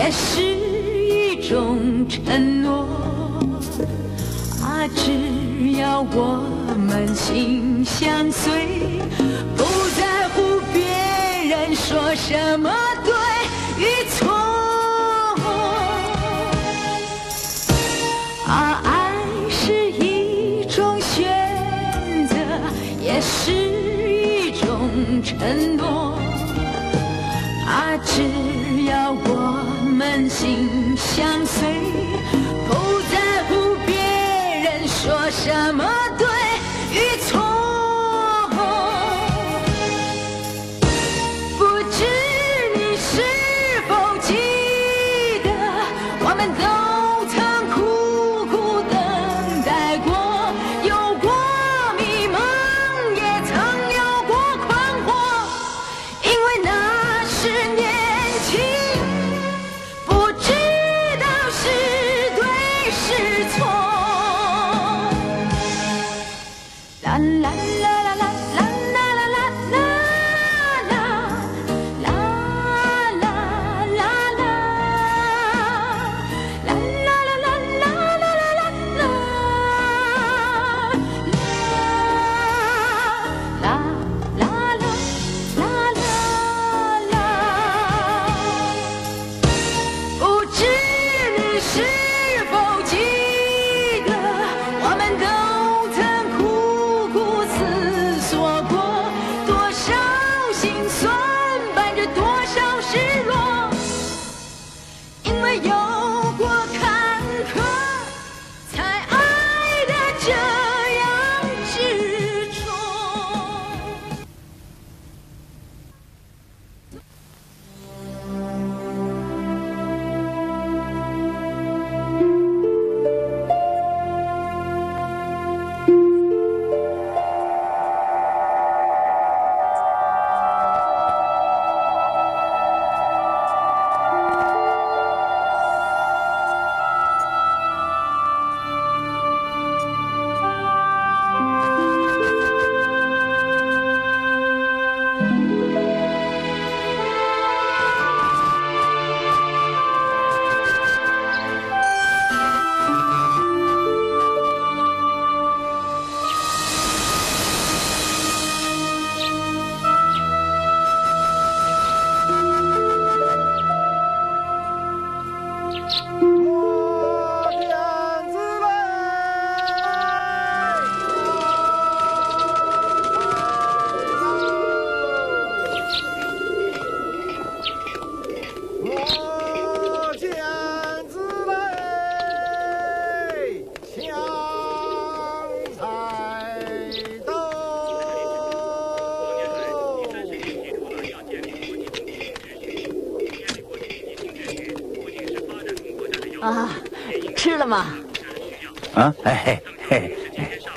也是一种承诺啊！只要我们心相随，不在乎别人说什么对与错啊！爱是一种选择，也是一种承诺啊！只要我们心相随，不在乎别人说什么对与错。不知你是否记得，我们都曾苦苦等待过，有过迷茫，也曾有过困惑，因为那是年轻，不知道是对是错。啦啦啦啦啦啦啦啦啦啦啦啦啦啦啦啦啦啦啦不知你是否记得，我们都曾苦苦思索过，多少心酸伴着多少失落，因为有过坎坷，才爱得这样执着。 啊，吃了吗？ 啊，嘿嘿嘿，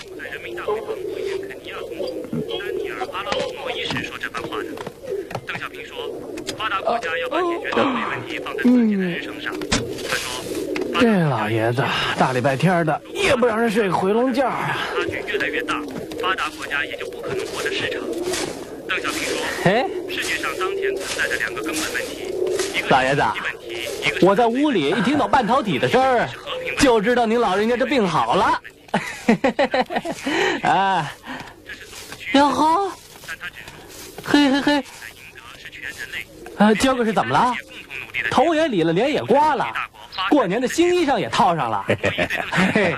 邓小平说，发达国家要把解决能力问题放在自己的人身上。他说， 这老爷子大礼拜天的也不让人睡个回笼觉啊！ 差距越来越大，发达国家也就不可能获得市场。邓小平说， 哎， 世界上当前存在着两个根本问题，一个老爷子， 问题，一个我在屋里一听到半导体的声儿，就知道您老人家这病好了。啊，哟呵，嘿嘿嘿，今儿个是怎么了？头也理了，脸也刮了，过年的新衣裳也套上了。嘿，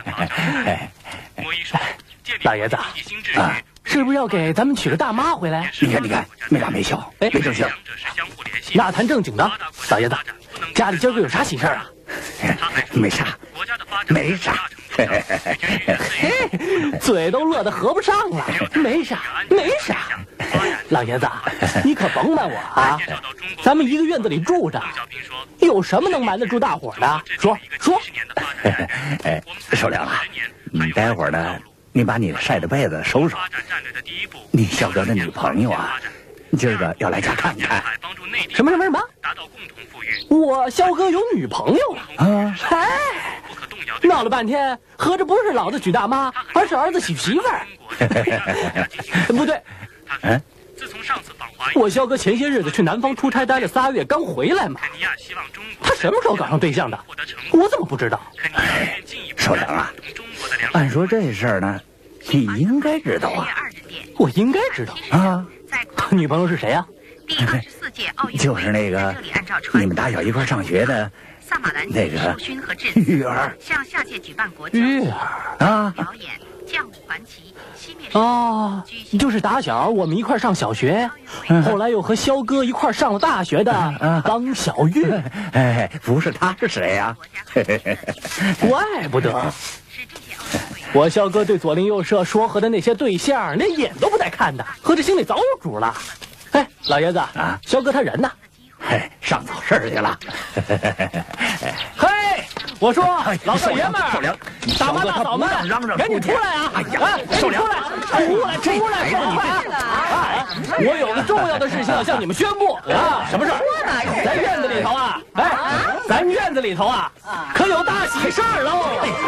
老爷子啊，是不是要给咱们娶个大妈回来？ 你看，没大没小，没正形。 那谈正经的，老爷子，家里今儿个有啥喜事啊？ 没啥，没啥。 嘿，嘴都乐得合不上了，没啥。老爷子，你可甭瞒我啊！咱们一个院子里住着，有什么能瞒得住大伙的？说。 哎，受凉了。待会儿呢，你把你晒的被子收拾。你小哥的女朋友啊，今儿个要来家看看。 什么？我肖哥有女朋友了啊？哎，闹了半天，合着不是老子娶大妈，而是儿子娶媳妇儿。不对， 自从上次访华我肖哥前些日子去南方出差待了3月，刚回来嘛。他什么时候搞上对象的？我怎么不知道？ 首长啊，按说这事儿呢，你应该知道啊。 我应该知道啊。 女朋友是谁呀？ 就是那个你们打小一块上学的那个玉儿。 向下届举办国际玉儿啊。 表演降五环旗。 哦，就是打小我们一块上小学，后来又和肖哥一块上了大学的方小玉。 哎，不是他是谁呀？ 怪不得。我肖哥对左邻右舍说和的那些对象连眼都不带看的，合着心里早有主了。哎，老爷子啊，肖哥他人呢？ 嘿，上早市去了。 嘿，我说老少爷们儿，大妈大嫂们，赶紧出来啊！ 哎呀，少良， 出来，快啊！我有个重要的事情要向你们宣布啊！什么事？咱院子里头啊，咱院子里头啊，可有大喜事儿喽！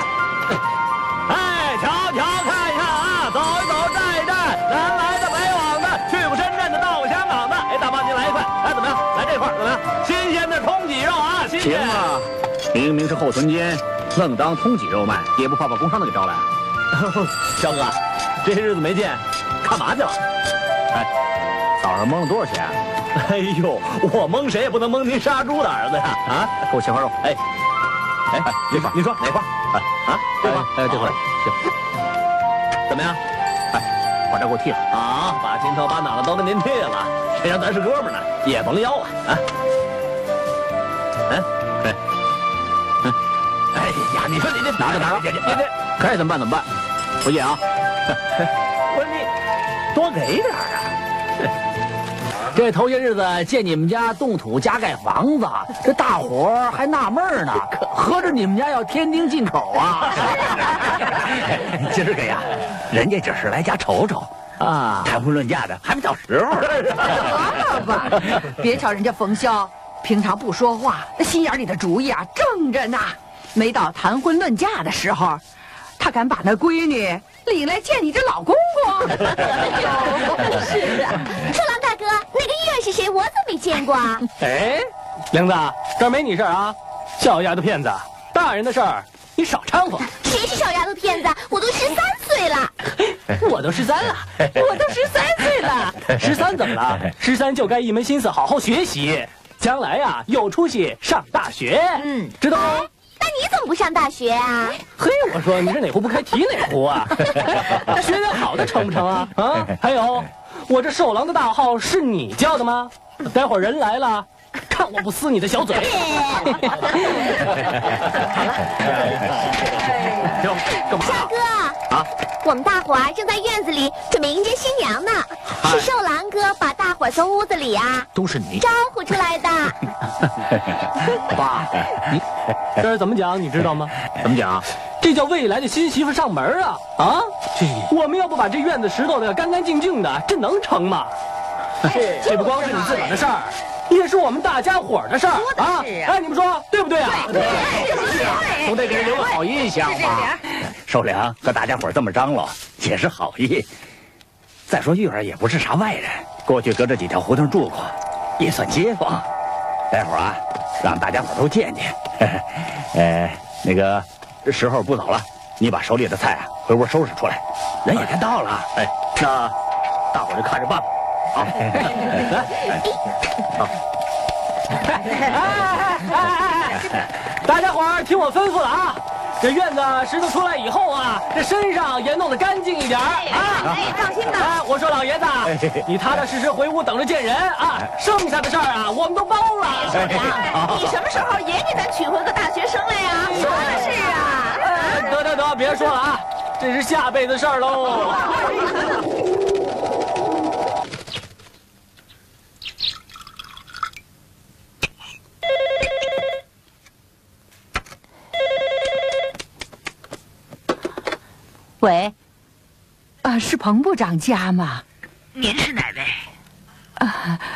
哎，瞧瞧看看啊，走一走，站一站，南来的、北往的，去过深圳的，到过香港的，哎，大妈您来一块，哎，怎么样？来这块怎么样？新鲜的通脊肉啊，新鲜！ 行啊，明明是后臀尖，愣当通脊肉卖，也不怕把工商的给招来。 肖哥，这些日子没见，干嘛去了？ 哎，早上蒙了多少钱？ 哎呦，我蒙谁也不能蒙您杀猪的儿子呀！啊， 给我切块肉。 哎，你说哪块？啊，这块？ 哎，这块行。 怎么样？ 哎，把这给我剃了啊！把筋头把脑袋都给您剃了，谁让咱是哥们呢？也甭腰啊！啊，哎呀，你说你这拿着，该怎么办怎么办？回去啊！ 我说你多给点啊！ 这头些日子见你们家动土加盖房子，这大伙儿还纳闷呢，合着你们家要添丁进口啊？ 今儿个呀，人家只是来家瞅瞅啊，谈婚论嫁的还没到时候。 得了吧，别瞧人家冯潇平常不说话，那心眼里的主意啊正着呢。没到谈婚论嫁的时候，他敢把那闺女领来见你这老公公。 是啊，寿郎大哥，那个玉儿是谁？我怎么没见过啊？ 哎，玲子，这儿没你事儿啊！小丫头片子，大人的事儿你少掺和。 谁是小丫头片子？我都13岁了。 我都13了，我都13岁了。13怎么了？13就该一门心思好好学习，将来呀有出息上大学。知道吗？ 那你怎么不上大学啊？ 嘿，我说你这哪壶不开提哪壶啊！学点好的成不成啊？啊，还有，我这寿郎的大号是你叫的吗？待会儿人来了，看我不撕你的小嘴！干嘛？ 大哥啊，我们大伙儿正在院子里准备迎接新娘呢，是寿郎哥把大伙儿从屋子里啊都是你招呼出来的。 爸，你这怎么讲？你知道吗？ 怎么讲？ 这叫未来的新媳妇上门啊！啊，我们要不把这院子拾掇的干干净净的，这能成吗？这不光是你自个儿的事儿，也是我们大家伙儿的事儿啊！哎，你们说对不对啊？ 总得给人留个好印象吧。 寿良和大家伙这么张罗，也是好意。再说玉儿也不是啥外人，过去搁这几条胡同住过，也算街坊。待会儿啊，让大家伙都见见。那个时候不早了，你把手里的菜啊回屋收拾出来，人也该到了。 哎，那大伙儿就看着办吧。好， 大家伙儿听我吩咐了啊！这院子拾掇出来以后啊，这身上也弄得干净一点啊！ 放心吧。 哎，我说老爷子，你踏踏实实回屋等着见人啊！剩下的事儿啊，我们都包了。 你什么时候也给咱娶回个大学生来呀？说的是啊。 得，别说了啊，这是下辈子事儿喽。 喂，是彭部长家吗？ 您是哪位？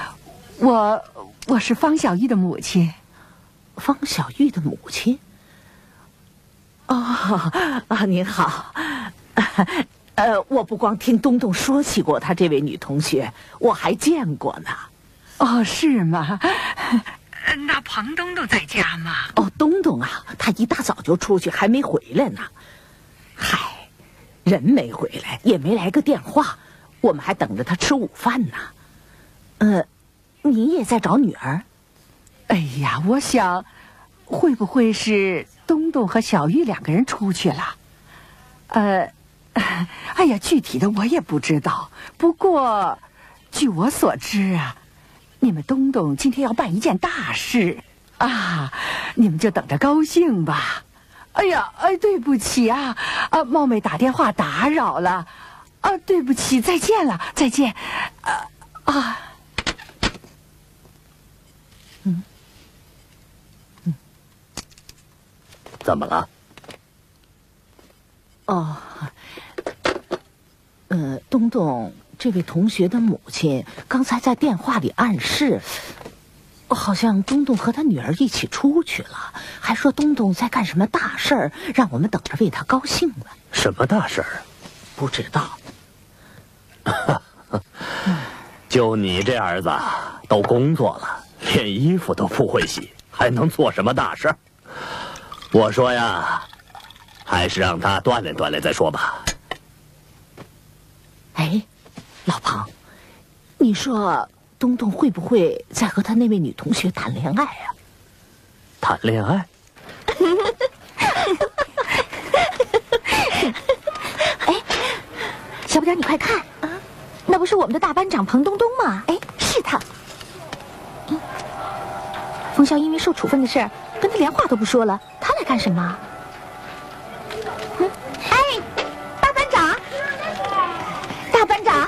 我是方小玉的母亲。 方小玉的母亲？哦，您好， 我不光听东东说起过他这位女同学，我还见过呢。 哦，是吗？ 那庞东东在家吗？哦，东东啊，他一大早就出去，还没回来呢。嗨，人没回来，也没来个电话，我们还等着他吃午饭呢。你也在找女儿？ 哎呀，我想，会不会是东东和小玉两个人出去了？哎呀，具体的我也不知道。不过，据我所知啊，你们东东今天要办一件大事啊，你们就等着高兴吧。哎呀，对不起啊，冒昧打电话打扰了，对不起，再见了，再见， 怎么了？ 东东这位同学的母亲刚才在电话里暗示，好像东东和他女儿一起出去了，还说东东在干什么大事儿，让我们等着为他高兴呢。 什么大事儿？ 不知道。 就你这儿子，都工作了，连衣服都不会洗，还能做什么大事儿？我说呀，还是让他锻炼锻炼再说吧。 哎，老庞，你说东东会不会在和他那位女同学谈恋爱啊？ 谈恋爱？ 哎，小不点，你快看啊，那不是我们的大班长彭东东吗？哎，是他。冯潇因为受处分的事儿，跟他连话都不说了，他来干什么？哎，大班长，大班长。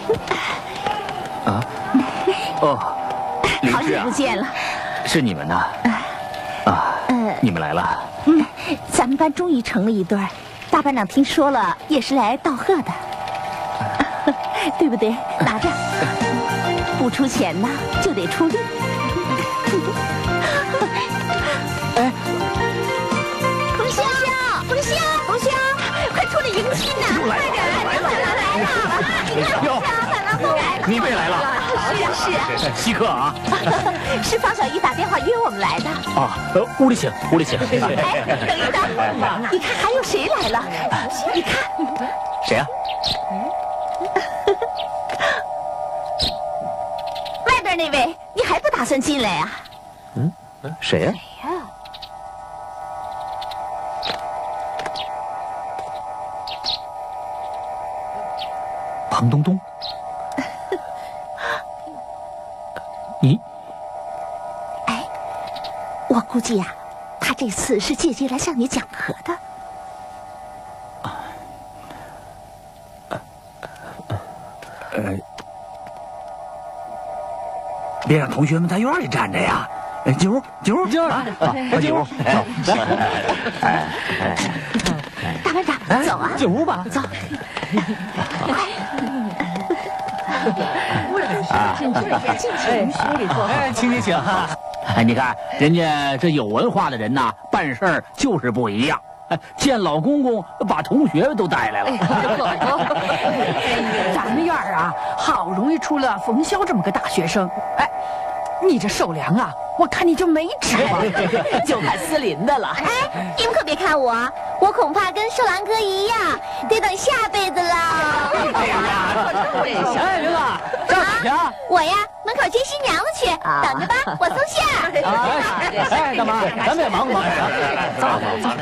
啊？哦，林好芝啊， 久不见了。 是你们呐？啊，你们来了。 咱们班终于成了一对儿，大班长听说了也是来道贺的，对不对？拿着，不出钱呢就得出力。 哎， 冯潇，冯潇，冯潇，快出来迎亲呐！快点，来了！你看，反郎都来了， 你们也来了？ 是稀客啊！ 是方小玉打电话约我们来的。 啊，屋里请，屋里请。 哎，等一等，你看还有谁来了？你看， 谁呀？ 外边那位，你还不打算进来呀？ 谁呀？ 庞东东。 你？ 哎，我估计呀，他这次是借机来向你讲和的。 别让同学们在院里站着呀！进屋，进屋， 进屋， 进屋。 大班长，走啊！ 进屋吧， 走。 请。 哎，你看人家这有文化的人呐，办事儿就是不一样。见老公公把同学都带来了。 咱们院儿啊，好容易出了冯潇这么个大学生。哎，你这受凉啊，我看你就没指望， 就看思林的了。 哎，你们可别看我，我恐怕跟寿兰哥一样，得等下辈子了。 哎，林子，上哪去啊？ 我呀，门口接新娘子去，等着吧，我送信。 哎，干嘛？咱们也忙不忙？走。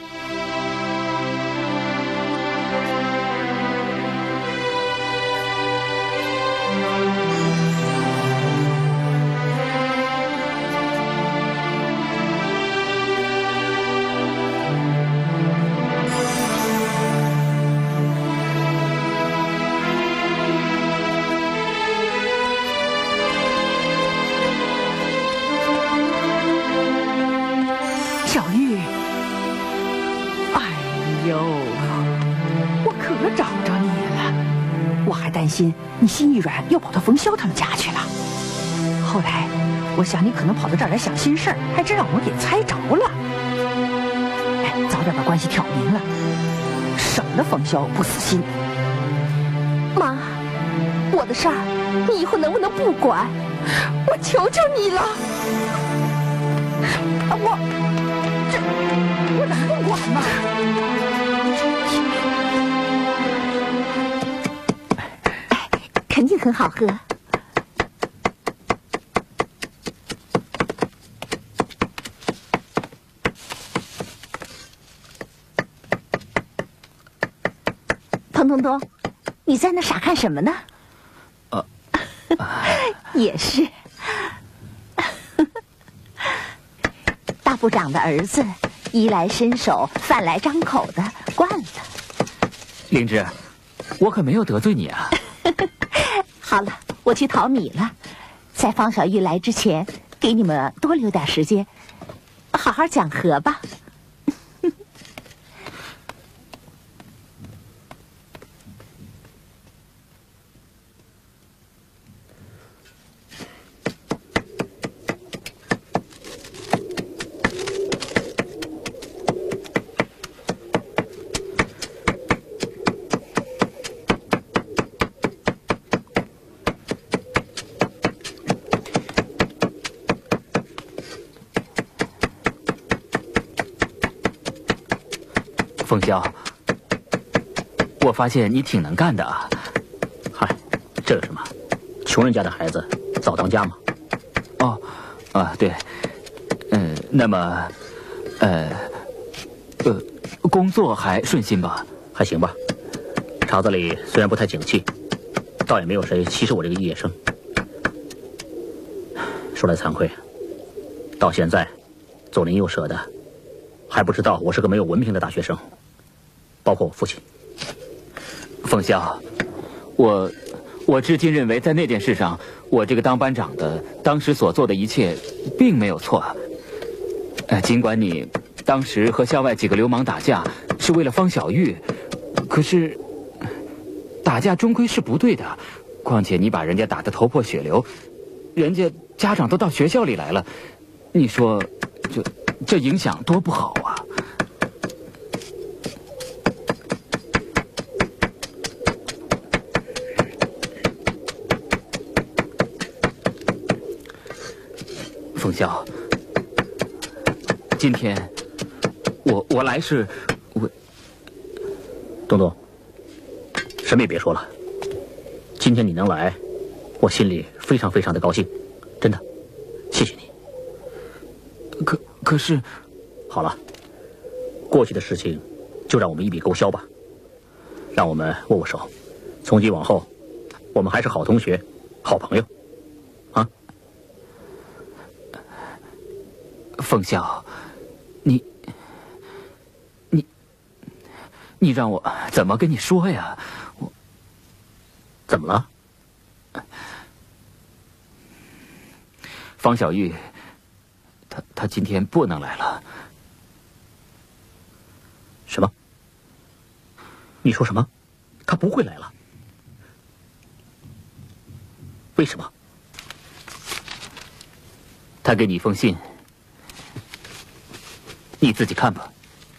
小玉，哎呦，我可找着你了，我还担心你心一软又跑到冯潇他们家去了。后来我想你可能跑到这儿来想心事儿，还真让我给猜着了。哎，早点把关系挑明了，省得冯潇不死心。 的事儿，你以后能不能不管？我求求你了！我能不管吗？肯定很好喝。童东东，你在那傻看什么呢？也是。大部长的儿子，衣来伸手，饭来张口的，惯了。 灵芝，我可没有得罪你啊。 好了，我去淘米了，在方小玉来之前，给你们多留点时间，好好讲和吧。 凤霄，我发现你挺能干的啊。 嗨，这有什么？穷人家的孩子早当家嘛。 哦，啊，对，那么，工作还顺心吧？ 还行吧。厂子里虽然不太景气，倒也没有谁歧视我这个肄业生。说来惭愧，到现在，左邻右舍的还不知道我是个没有文凭的大学生。包括我父亲。 凤霄，我至今认为，在那件事上，我这个当班长的当时所做的一切，并没有错。尽管你当时和校外几个流氓打架是为了方小玉，可是打架终归是不对的。况且你把人家打得头破血流，人家家长都到学校里来了，你说这影响多不好啊！凤霄，今天我来是， 东东，什么也别说了。今天你能来，我心里非常非常的高兴，真的，谢谢你。 可是， 好了，过去的事情就让我们一笔勾销吧，让我们握握手，从今往后，我们还是好同学、好朋友。 凤霄，你让我怎么跟你说呀？ 怎么了？ 方小玉，她今天不能来了。 什么？你说什么？她不会来了？为什么？ 她给你一封信。你自己看吧。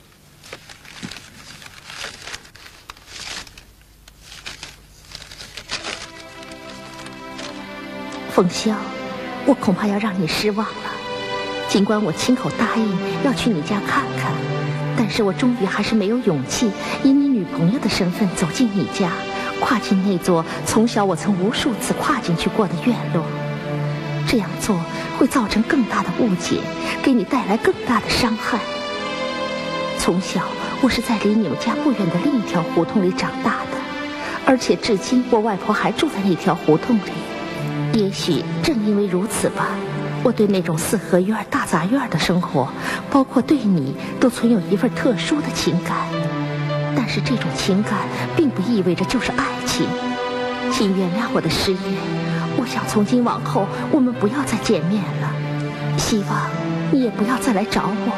凤霄，我恐怕要让你失望了。尽管我亲口答应要去你家看看，但是我终于还是没有勇气以你女朋友的身份走进你家，跨进那座从小我曾无数次跨进去过的院落。这样做会造成更大的误解，给你带来更大的伤害。从小我是在离你们家不远的另一条胡同里长大的，而且至今我外婆还住在那条胡同里。也许正因为如此吧，我对那种四合院、大杂院的生活，包括对你，都存有一份特殊的情感。但是这种情感并不意味着就是爱情。请原谅我的失言，我想从今往后我们不要再见面了，希望你也不要再来找我。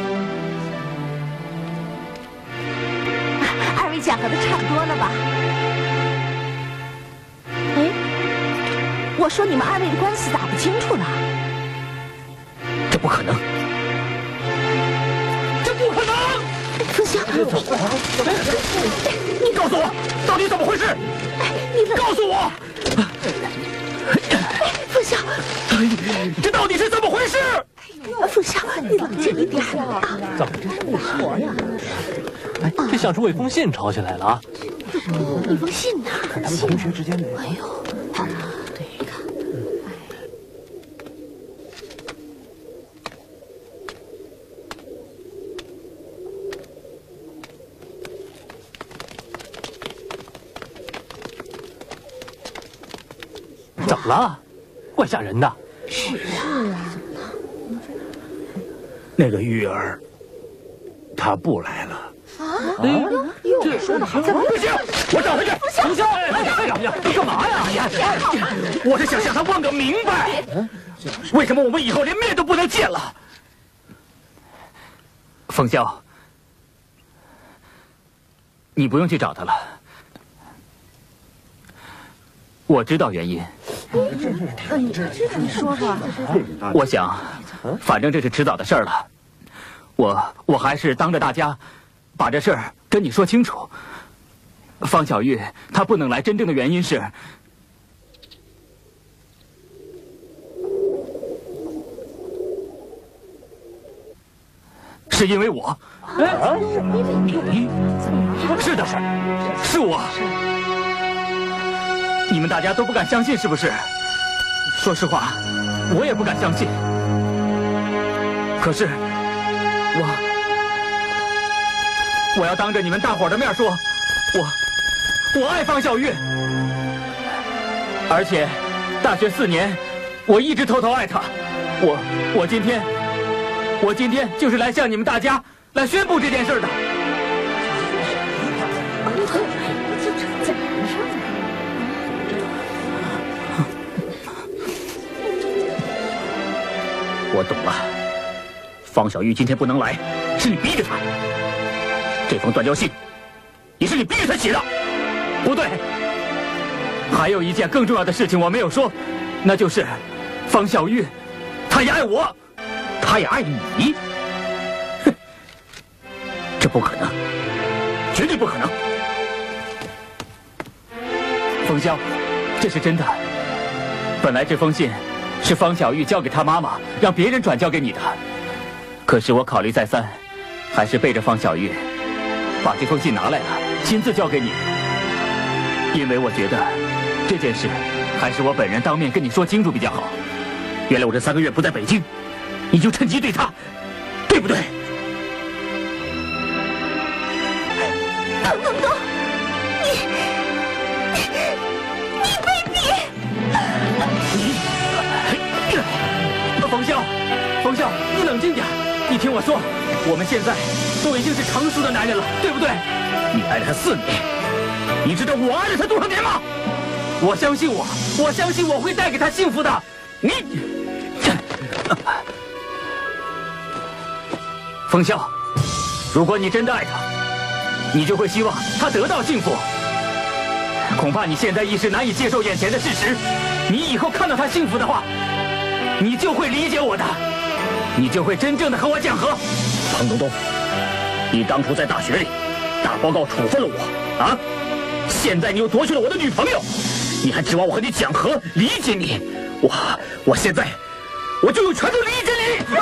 二位讲和的差不多了吧？哎，我说你们二位的官司打不清楚了。 这不可能，这不可能！ 凤霄， 你告诉我，到底怎么回事？ 你告诉我！ 凤笑， 这到底是怎么回事？ 凤笑，你冷静一点啊！ 怎么这是不说呀？哎，这像是为封信吵起来了啊！ 一封信呢？ 看他们同学之间的。 哎呦，对，看。 怎么了？怪吓人的。 是啊。 那个玉儿，她不来了。 这说的好像不行，我找他去。 冯潇，你干嘛呀？ 我是想向他问个明白，为什么我们以后连面都不能见了？ 冯潇，你不用去找他了，我知道原因。 你说说。 我想，反正这是迟早的事儿了，我还是当着大家把这事儿跟你说清楚。方小玉她不能来，真正的原因是，是因为我。是的，是我。你们大家都不敢相信，是不是？说实话，我也不敢相信。可是，我要当着你们大伙儿的面说，我爱方小玉，而且大学4年，我一直偷偷爱她。我今天就是来向你们大家来宣布这件事的。 我懂了，方小玉今天不能来，是你逼着她。这封断交信，也是你逼着她写的。 不对，还有一件更重要的事情我没有说，那就是方小玉，她也爱我， 她也爱你。哼，这不可能，绝对不可能。 冯潇，这是真的。本来这封信是方小玉交给她妈妈，让别人转交给你的。可是我考虑再三，还是背着方小玉把这封信拿来了，亲自交给你。因为我觉得这件事还是我本人当面跟你说清楚比较好。 原来我这3个月不在北京，你就趁机对她，对不对？ 东，你卑鄙！ 冯潇，你冷静点，你听我说，我们现在都已经是成熟的男人了，对不对？ 你爱了他4年，你知道我爱了他多少年吗？ 我相信我会带给他幸福的。你，冯潇，如果你真的爱他，你就会希望他得到幸福。恐怕你现在一时难以接受眼前的事实，你以后看到他幸福的话，你就会理解我的，你就会真正的和我讲和。 庞东东，你当初在大学里打报告处分了我啊，现在你又夺去了我的女朋友，你还指望我和你讲和，理解你？我现在我就有权利理解你。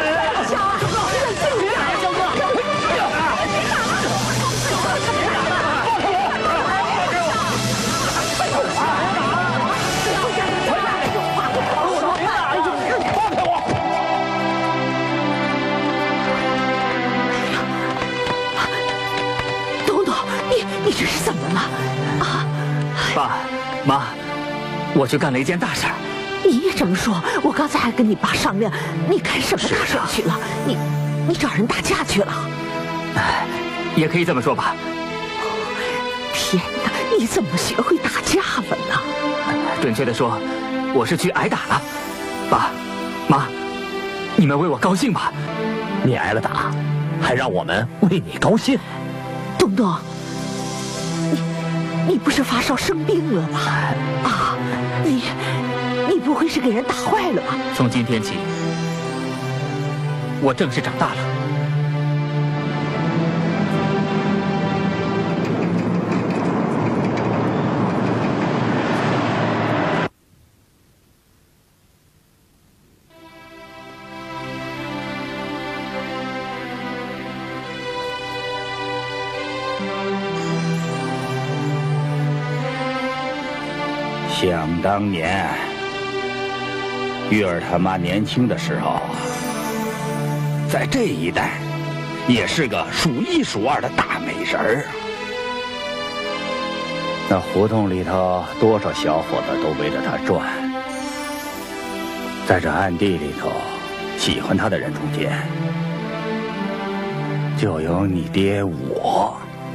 你这是怎么了？啊！ 爸妈，我去干了一件大事儿。 你也这么说？我刚才还跟你爸商量，你干什么大事去了？你找人打架去了？ 也可以这么说吧。 天哪，你怎么学会打架了呢？ 准确的说，我是去挨打了。爸妈，你们为我高兴吧？ 你挨了打，还让我们为你高兴？ 东东。你不是发烧生病了吗？啊，你不会是给人打坏了吧？ 从今天起，我正式长大了。 想当年，玉儿他妈年轻的时候，在这一带也是个数一数二的大美人儿。那胡同里头多少小伙子都围着她转，在这暗地里头喜欢她的人中间，就有你爹我。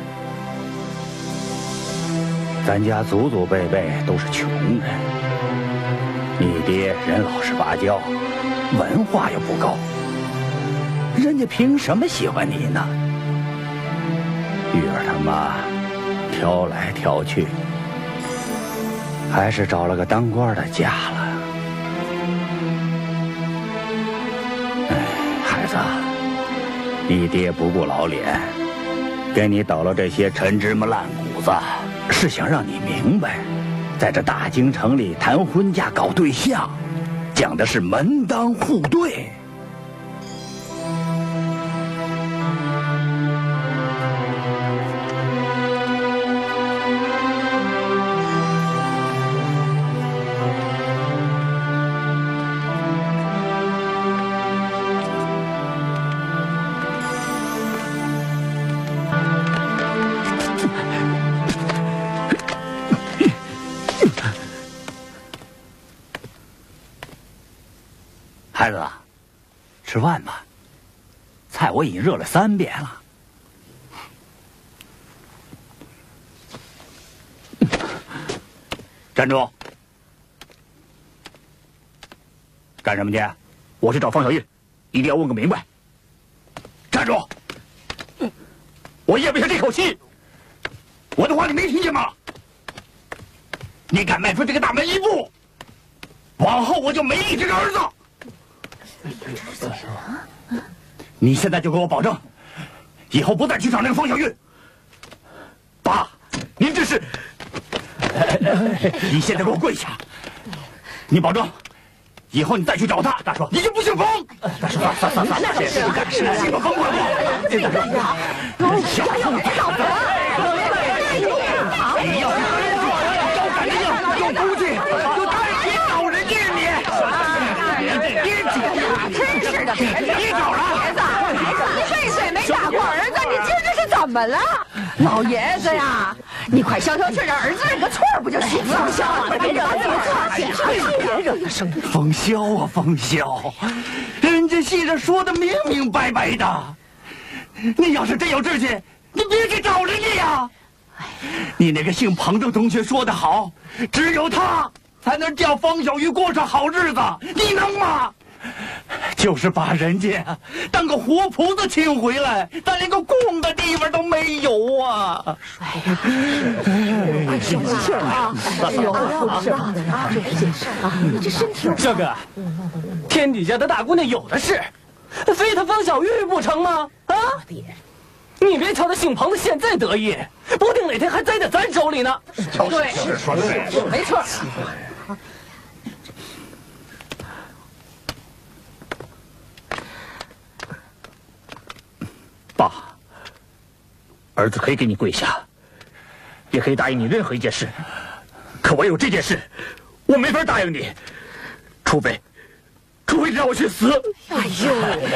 咱家祖祖辈辈都是穷人，你爹人老实巴交，文化又不高，人家凭什么喜欢你呢？玉儿他妈挑来挑去，还是找了个当官的嫁了。哎，孩子，你爹不顾老脸，给你捣了这些陈芝麻烂谷子，是想让你明白，在这大京城里谈婚嫁搞对象，讲的是门当户对。孩子，吃饭吧，菜我已经热了3遍了。站住！干什么去？ 我去找方小玉，一定要问个明白。 站住！ 我咽不下这口气。 我的话你没听见吗？你敢迈出这个大门一步，往后我就没你这个儿子。你现在就给我保证，以后不再去找那个方小玉。 爸，您这是…… 你现在给我跪下！你保证，以后你再去找他，大叔，你就不姓冯。 大叔，那是不敢是姓冯管我。 大叔，小子，你要是高赶着硬，有骨气，就再别找人家你。 真是的， 别找了， 孩子，你这岁没打过儿子，你今儿这是怎么了？老爷子呀，你快消消气，让儿子认个错不就行了？消啊，别惹他生气。 风萧啊，风萧，人家戏上说的明明白白的，你要是真有志气，你别去找人家呀。你那个姓彭的同学说得好，只有他才能叫方小玉过上好日子，你能吗？就是把人家当个活菩萨请回来，咱连个供的地方都没有啊！ 哎呀，快消消气啊！哎呦，不知道的啊，这件事啊，你这身体…… 这个，天底下的大姑娘有的是，非她方小玉不成吗？啊！你别瞧他姓彭的现在得意，不定哪天还栽在咱手里呢。 对， 是说的对， 没错。 爸，儿子可以给你跪下，也可以答应你任何一件事，可唯有这件事，我没法答应你，除非你让我去死。 哎呦，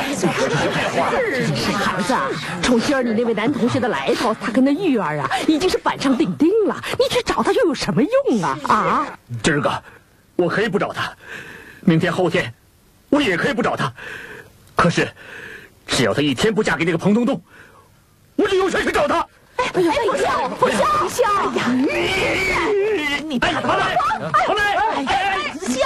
是孩子，从今儿你那位男同学的来头，他跟那玉儿啊，已经是板上钉钉了。你去找他又有什么用啊？啊！ 今儿个我可以不找他，明天后天我也可以不找他，可是只要他一天不嫁给那个彭东东，我就有权去找他。 哎呀，不笑！哎呀，你哎，好嘞，好嘞，哎， 笑！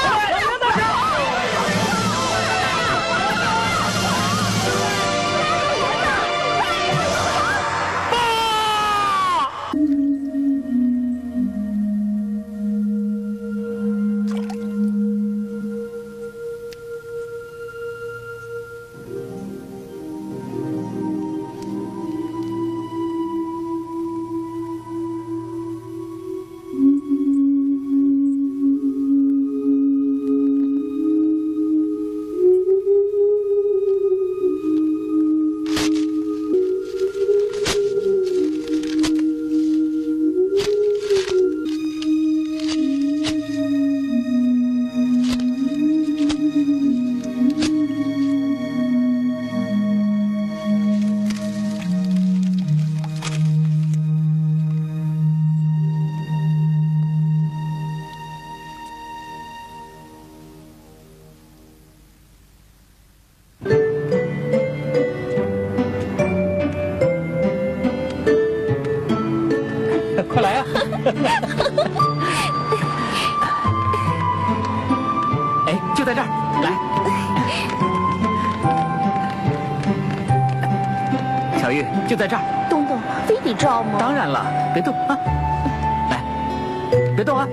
玉就在这儿。 东东，非得照吗？ 当然了，别动啊！来，别动啊！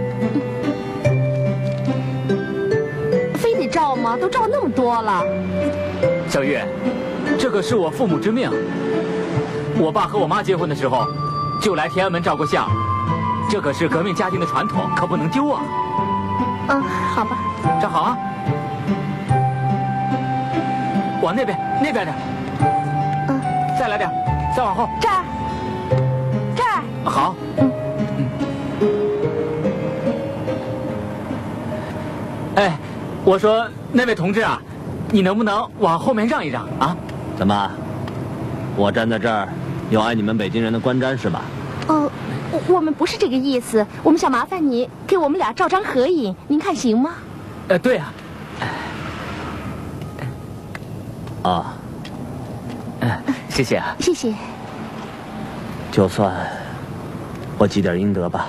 非得照吗？都照那么多了。 小玉，这个是我父母之命。我爸和我妈结婚的时候，就来天安门照过相，这可是革命家庭的传统，可不能丢啊。 嗯，好吧。 站好啊！往那边点。 嗯， 再来点，再往后。 这儿。 好。哎，我说那位同志啊，你能不能往后面让一让啊？ 怎么？我站在这儿，要挨你们北京人的观瞻是吧？ 我们不是这个意思，我们想麻烦你给我们俩照张合影，您看行吗？ 对啊。 啊。 谢谢啊。 谢谢。 就算我积点阴德吧。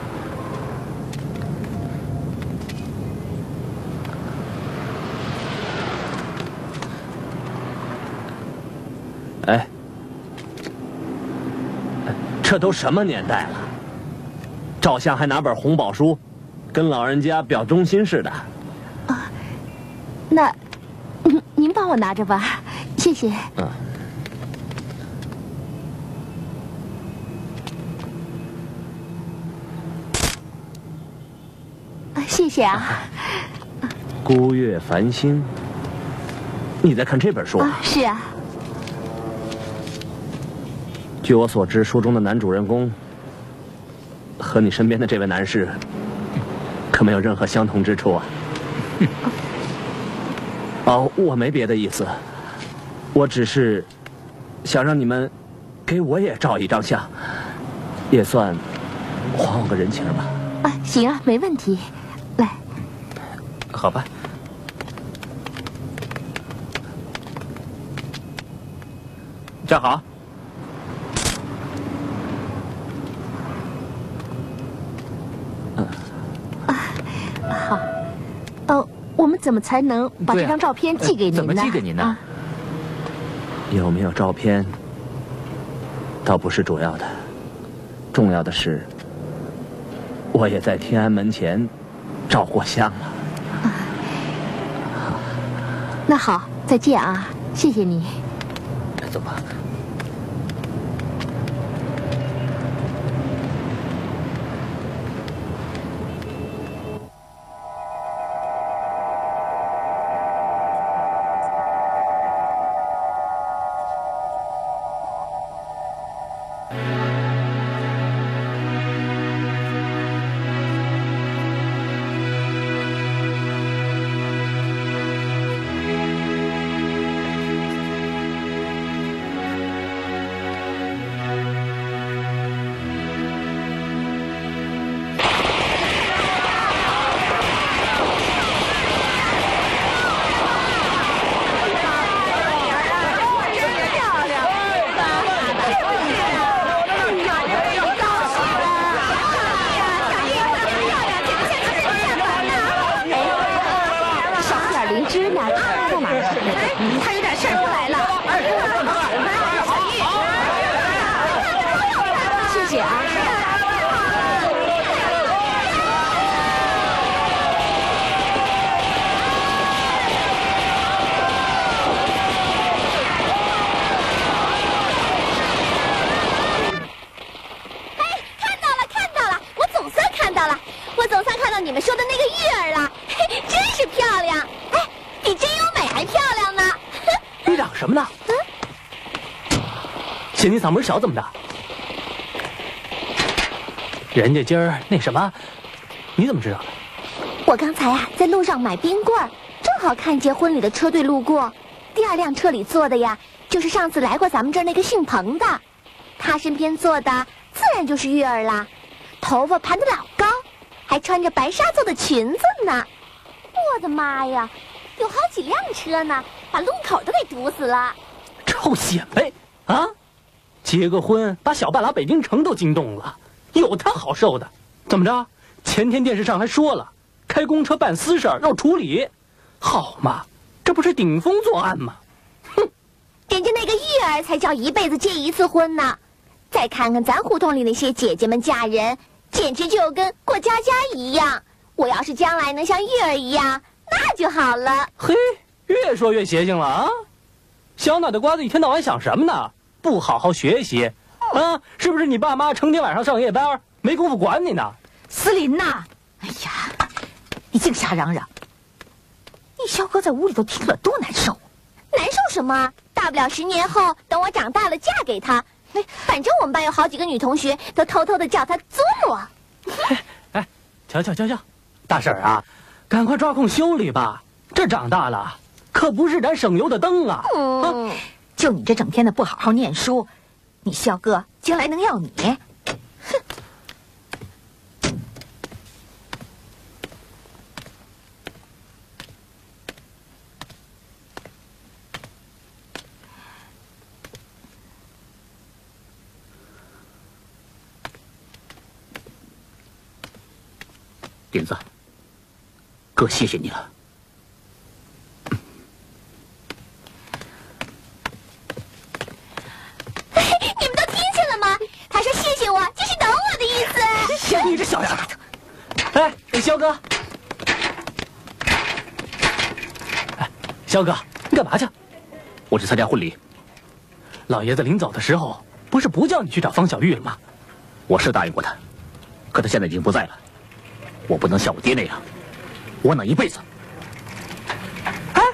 哎，这都什么年代了，照相还拿本红宝书，跟老人家表忠心似的。 啊，那您帮我拿着吧，谢谢。 嗯。 谢谢啊。 孤月繁星，你在看这本书啊？ 是啊。 据我所知，书中的男主人公和你身边的这位男士可没有任何相同之处啊。哦，我没别的意思，我只是想让你们给我也照一张相，也算还我个人情吧。 啊，行啊，没问题。来。 好吧。站好。 好。我们怎么才能把这张照片寄给您呢？ 怎么寄给您呢？ 有没有照片倒不是主要的，重要的是我也在天安门前照过相了。 那好，再见啊，谢谢你。 走吧。 他有点事儿出来了。谢谢啊。 哎，看到了，我总算看到了，我总算看到你们说的那个玉儿了，嘿，真是漂亮，哎，比真优美还漂亮呢。 你嚷什么呢？嫌你嗓门小怎么的？人家今儿那什么，你怎么知道的？ 我刚才啊在路上买冰棍儿，正好看见婚礼的车队路过，第二辆车里坐的呀，就是上次来过咱们这儿那个姓彭的，他身边坐的自然就是玉儿啦，头发盘得老高，还穿着白纱做的裙子呢。我的妈呀，有好几辆车呢，把路口都给堵死了。 臭显摆啊！结个婚把小半拉北京城都惊动了，有他好受的？怎么着？前天电视上还说了，开公车办私事儿要处理，好嘛，这不是顶风作案吗？哼！ 人家那个玉儿儿才叫一辈子结一次婚呢。再看看咱胡同里那些姐姐们嫁人，简直就跟过家家一样。我要是将来能像玉儿一样，那就好了。 嘿，越说越邪性了啊！小脑袋瓜子一天到晚想什么呢？不好好学习啊？是不是你爸妈成天晚上上夜班，没工夫管你呢？ 思林呐，哎呀，你净瞎嚷嚷！你小哥在屋里头听了多难受。 难受什么？大不了10年后等我长大了嫁给他。反正我们班有好几个女同学都偷偷的叫他祖母。 哎，瞧，大婶儿啊，赶快抓空修理吧。这长大了可不是盏省油的灯啊！ 就你这整天的不好好念书，你肖哥将来能要你？哼！ 林子，哥谢谢你了。 你们都听见了吗？他说谢谢我，就是等我的意思。 你这小丫头！哎，肖哥，哎，肖哥，你干嘛去？ 我去参加婚礼。 老爷子临走的时候，不是不叫你去找方小玉了吗？ 我是答应过他，可他现在已经不在了。我不能像我爹那样窝囊一辈子。 哎，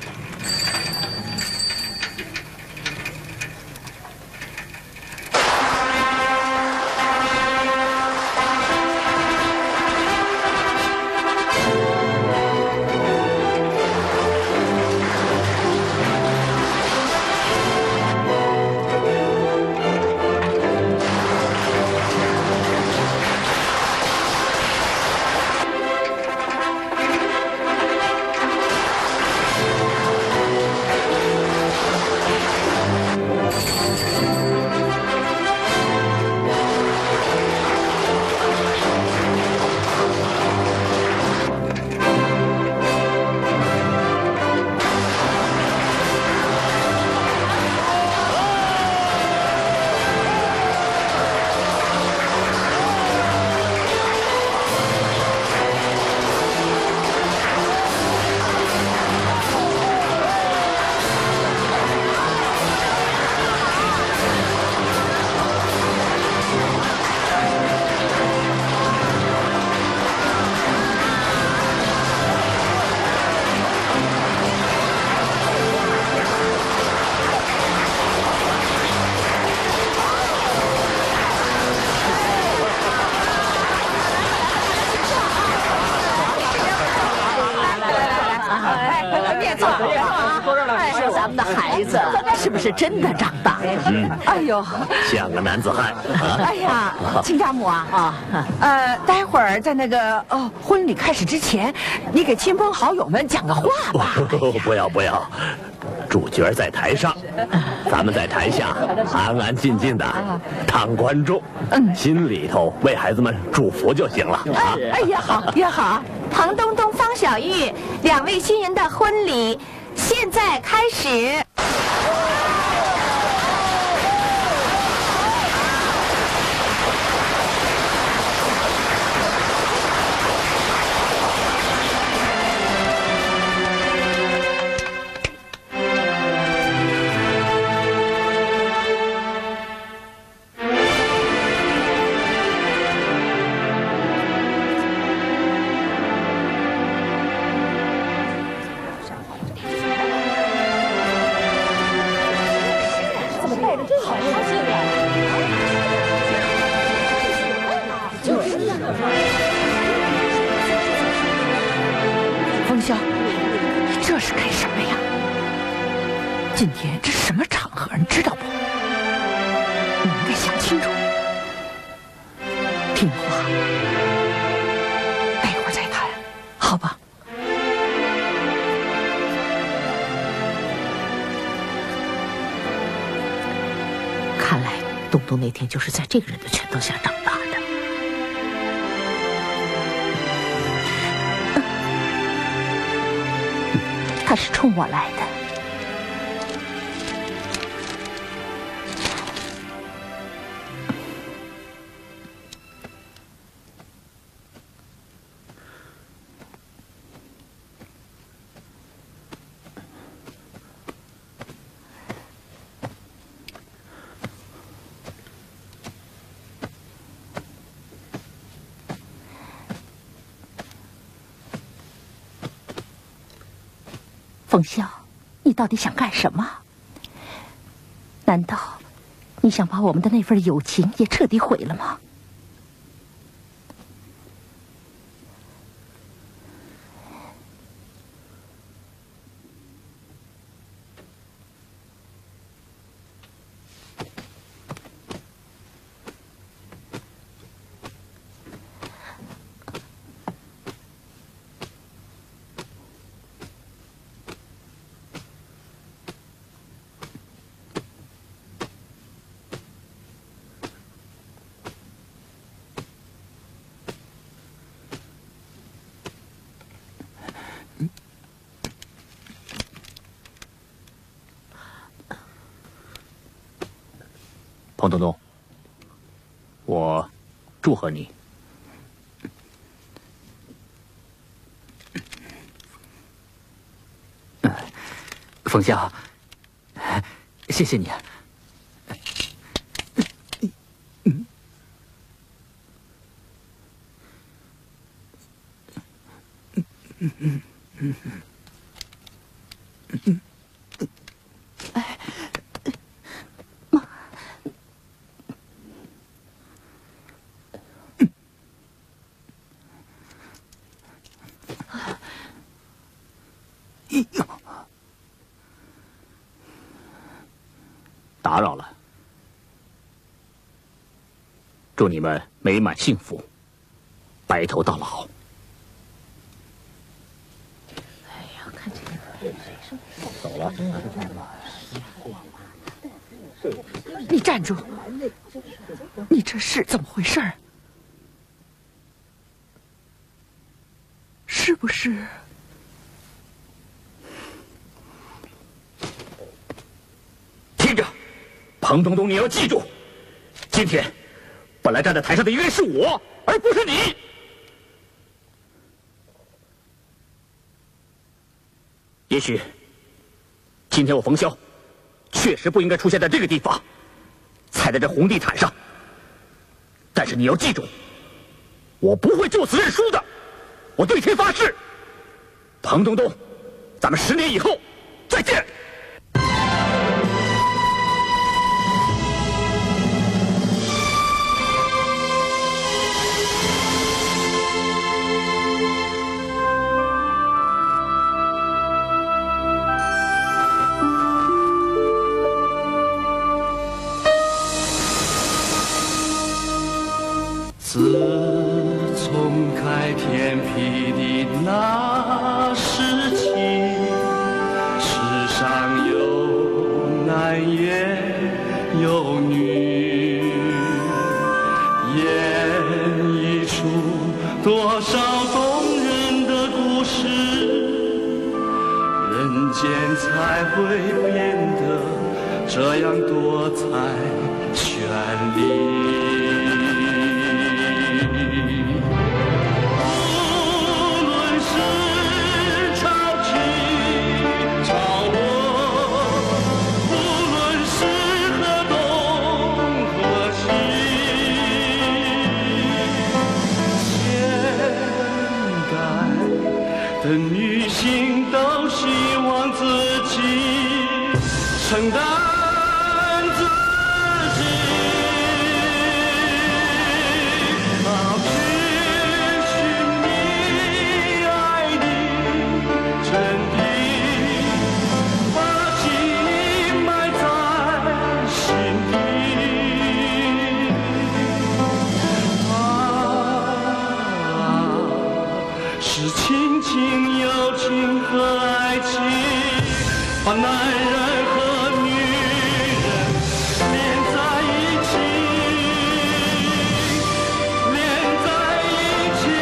咱们的孩子是不是真的长大了？哎呦， 像个男子汉。 哎呀，亲家母啊，待会儿在那个婚礼开始之前，你给亲朋好友们讲个话吧。 不要，主角在台上，咱们在台下安安静静的当观众，心里头为孩子们祝福就行了。 哎呀，好也好。 庞东东、方小玉2位新人的婚礼现在开始。 风萧，这是干什么呀？今天这是什么场合，你知道不？你应该想清楚。听话，待会儿再谈，好吧？ 看来东东那天就是在这个人的拳头下长大的。他是冲我来的。 冯潇，你到底想干什么？难道你想把我们的那份友情也彻底毁了吗？ 彭东东，我祝贺你。 冯潇，谢谢你。 打扰了，祝你们美满幸福，白头到老。 哎呀，看这个， 走了。 你站住！你这是怎么回事？是不是？ 听着，彭东东，你要记住，今天本来站在台上的应该是我，而不是你。也许今天我冯潇确实不应该出现在这个地方，踩在这红地毯上。但是你要记住，我不会就此认输的，我对天发誓。彭东东，咱们10年以后再见。 自从开天辟地那时起，世上有男也有女，演绎出多少动人的故事，人间才会变得这样多彩绚丽。的女性都希望自己承担自己，好去寻觅爱的真谛，把记忆埋在心底。是亲情、友情和爱情，把男人和女人连在一起，连在一起。